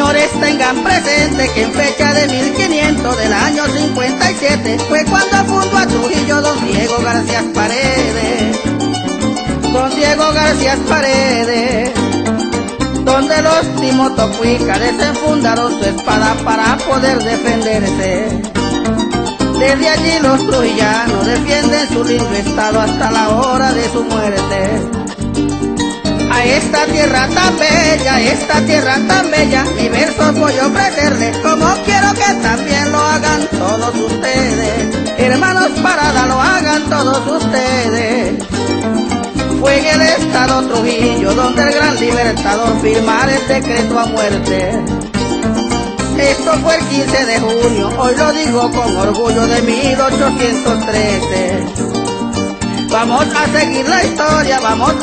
Señores, tengan presente que en fecha de 1500 del año 57 fue cuando fundó a Trujillo don Diego García Paredes. Don Diego García Paredes, donde los timotocuicas desenfundaron su espada para poder defenderse. Desde allí los trujillanos defienden su lindo estado hasta la hora de su muerte. A esta tierra tan bella, mi verso voy a ofrecerle, como quiero que también lo hagan todos ustedes. Hermanos Parada, lo hagan todos ustedes. Fue en el estado Trujillo donde el gran libertador firmara el decreto a muerte. Esto fue el 15 de junio, hoy lo digo con orgullo, de 1813. Vamos a seguir la historia,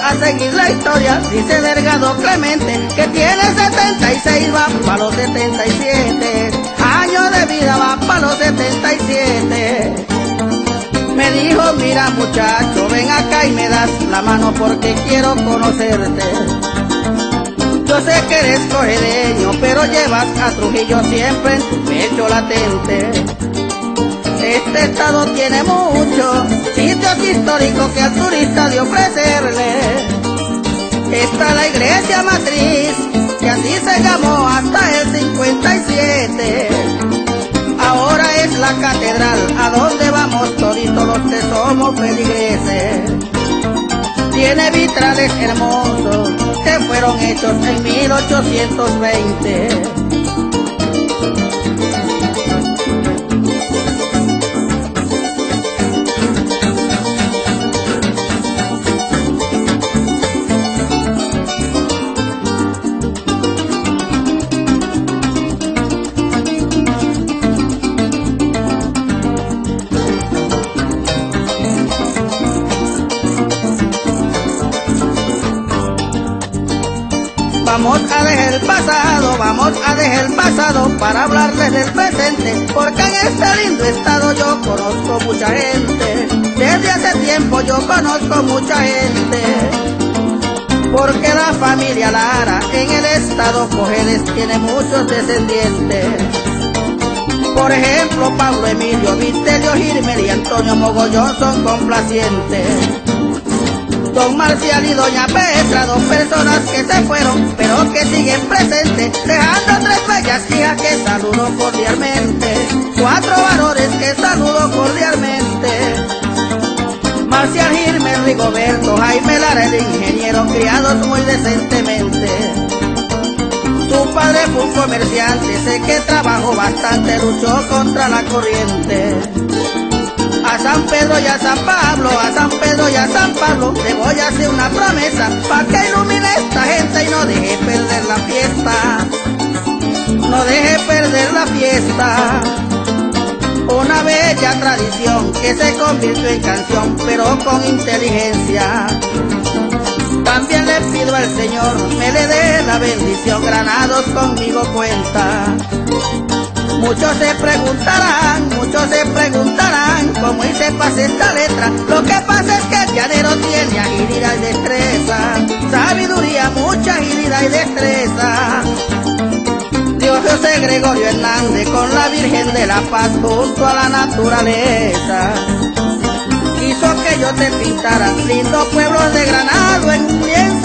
dice Delgado Clemente, que tiene 76, va para los 77, años de vida, va para los 77. Me dijo, mira muchacho, ven acá y me das la mano porque quiero conocerte. Yo sé que eres cojedeño, pero llevas a Trujillo siempre en tu pecho latente. Este estado tiene muchos sitios históricos que al turista de ofrecerle. Está la iglesia matriz, que así se llamó hasta el 57. Ahora es la catedral, a donde vamos toditos los que somos feligreses. Tiene vitrales hermosos, que fueron hechos en 1820. Vamos a dejar el pasado para hablarles del presente, porque en este lindo estado yo conozco mucha gente. Desde hace tiempo yo conozco mucha gente, porque la familia Lara en el estado Cojedes tiene muchos descendientes. Por ejemplo, Pablo Emilio, Vitelio Girmer y Antonio Mogollón son complacientes. Don Marcial y Doña Petra, dos personas que se fueron, pero que siguen presentes, dejando tres bellas hijas que saludo cordialmente, cuatro varones que saludo cordialmente. Marcial, Girmer, Rigoberto, Jaime Lara, el ingeniero, criados muy decentemente. Su padre fue un comerciante, sé que trabajó bastante, luchó contra la corriente. A San Pedro y a San Pablo, le voy a hacer una promesa, para que ilumine esta gente y no deje perder la fiesta. No deje perder la fiesta. Una bella tradición que se convirtió en canción, pero con inteligencia. También le pido al Señor me le dé la bendición, Granados conmigo cuenta. Muchos se preguntarán cómo hice pase esta letra. Lo que pasa es que el llanero tiene agilidad y destreza, sabiduría, mucha agilidad y destreza. Dios José Gregorio Hernández con la Virgen de la Paz junto a la naturaleza. Quiso que yo te pintara lindo pueblo de Granado en un lienzo